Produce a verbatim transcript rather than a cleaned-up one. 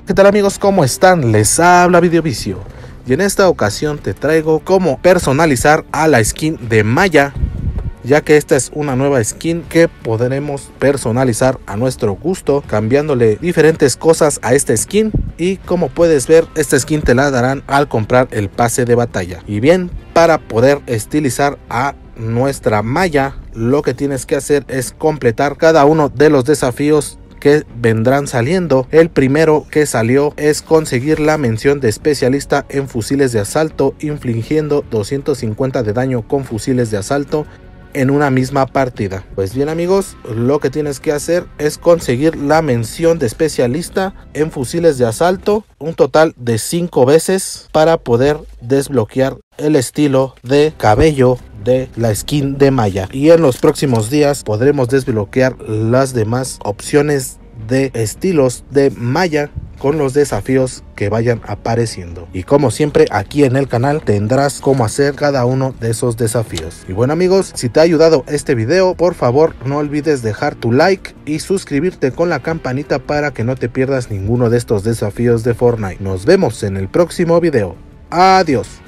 ¿Qué tal amigos? ¿Cómo están? Les habla Videovicio y en esta ocasión te traigo cómo personalizar a la skin de Maya, ya que esta es una nueva skin que podremos personalizar a nuestro gusto, cambiándole diferentes cosas a esta skin. Y como puedes ver, esta skin te la darán al comprar el pase de batalla. Y bien, para poder estilizar a nuestra Maya, lo que tienes que hacer es completar cada uno de los desafíos que vendrán saliendo. El primero que salió es conseguir la mención de especialista en fusiles de asalto, infligiendo doscientos cincuenta de daño con fusiles de asalto en una misma partida. Pues bien amigos, lo que tienes que hacer es conseguir la mención de especialista en fusiles de asalto un total de cinco veces para poder desbloquear el estilo de cabello de la skin de Maya, y en los próximos días podremos desbloquear las demás opciones de estilos de Maya con los desafíos que vayan apareciendo. Y como siempre, aquí en el canal tendrás cómo hacer cada uno de esos desafíos. Y bueno amigos, si te ha ayudado este video, por favor no olvides dejar tu like y suscribirte con la campanita para que no te pierdas ninguno de estos desafíos de Fortnite. Nos vemos en el próximo video. Adiós.